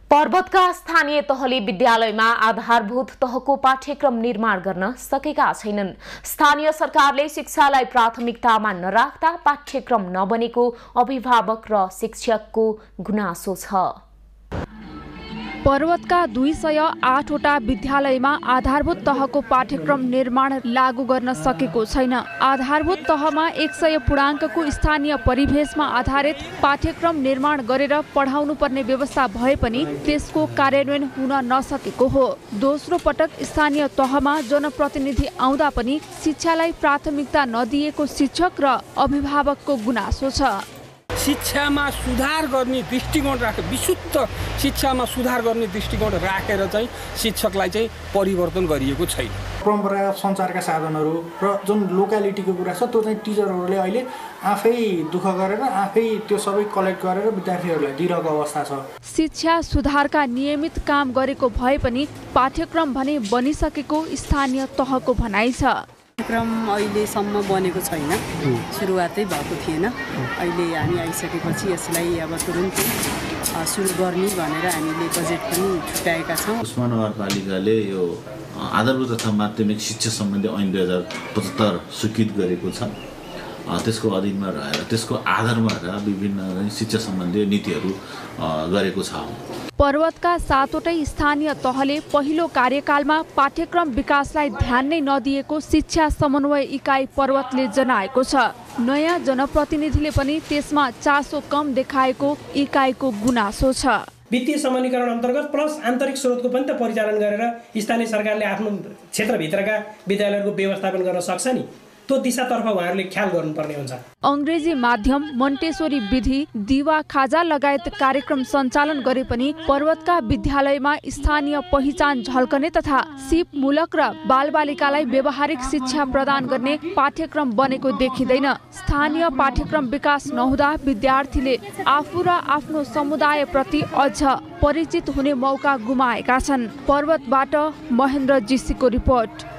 पर्वतका स्थानीय तहले विद्यालयमा आधारभूत तहको पाठ्यक्रम निर्माण गर्न सकेका छैनन्। स्थानीय सरकारले शिक्षालाई प्राथमिकतामा नराख्दा पाठ्यक्रम नबनेको अभिभावक र शिक्षकको गुनासो छ। पर्वतका 208 वटा विद्यालयमा आधारभूत तहको पाठ्यक्रम निर्माण लागू गर्न सकेको छैन। आधारभूत तहमा 100 पूर्णाङ्कको स्थानीय परिवेशमा आधारित पाठ्यक्रम निर्माण गरेर पढाउनु पर्ने व्यवस्था भए पनि त्यसको कार्यान्वयन हुन नसकेको हो। दोस्रो पटक स्थानीय तहमा जनप्रतिनिधि आउँदा पनि शिक्षालाई प्राथमिकता नदिएको शिक्षक र अभिभावकको गुनासो छ। शिक्षामा सुधार गर्ने दृष्टिकोण राखेर विशुद्ध शिक्षामा सुधार गर्ने दृष्टिकोण राखेर चाहिँ शिक्षकलाई चाहिँ परिवर्तन गरिएको छैन। परम्परागत सञ्चारका साधनहरू र जुन लोकालिटीको कुरा छ त्यो चाहिँ टिचरहरूले अहिले आफै दुःख गरेर आफै त्यो सबै कलेक्ट गरेर विद्यार्थीहरूलाई दिइरहेको अवस्था छ। शिक्षा सुधारका नियमित काम गरेको भए पनि पाठ्यक्रम भने बनिसकेको स्थानीय तहको भनाइ छ। पाठ्यक्रम अहिलेसम्म बनेको छैन, सुरुवातै भएको थिएन। अहिले हामी आइसकेपछि यसलाई अब तुरुन्तै सुरु गर्ने भनेर हामीले बजेट पनि छुट्याएका छौँ। उस्मानाबाद नगरपालिकाले यो आधारभूत तथा माध्यमिक शिक्षा सम्बन्धी ऐन 2075 स्वीकृत गरेको छ। त्यसको अधीनमा रहेर त्यसको आधारमा रहेर विभिन्न शिक्षा सम्बन्धी नीतिहरू गरेको छ। पर्वतका 7 वटै स्थानीय तहले पहिलो कार्यकालमा पाठ्यक्रम विकासलाई ध्यान नै नदिएको शिक्षा समन्वय इकाइ पर्वतले जनाएको छ। नयाँ जनप्रतिनिधिले पनि त्यसमा चासो कम देखाएको इकाइको गुनासो छ। वित्तीय समन्वयकरण अन्तर्गत प्लस आन्तरिक स्रोतको पनि त परिचालन गरेर स्थानीय सरकारले आफ्नो क्षेत्रभित्रका विद्यालयहरूको व्यवस्थापन गर्न सक्छ नि। त्यो दिशातर्फ उहाँहरूले ख्याल गर्नुपर्ने हुन्छ। अंग्रेजी माध्यम, मोन्टेसोरी विधि, दिवा खाजा लगायत कार्यक्रम सञ्चालन गरे पनि पर्वतका विद्यालयमा स्थानीय पहिचान झल्कने तथा सिप मूलक र बालबालिकालाई व्यावहारिक शिक्षा प्रदान गर्ने पाठ्यक्रम बनेको देखिँदैन। स्थानीय पाठ्यक्रम विकास नहुँदा विद्यार्थीले आफू र आफ्नो समुदाय प्रति अझ परिचित हुने मौका गुमाएका छन्। पर्वतबाट महेन्द्र जीसीको रिपोर्ट।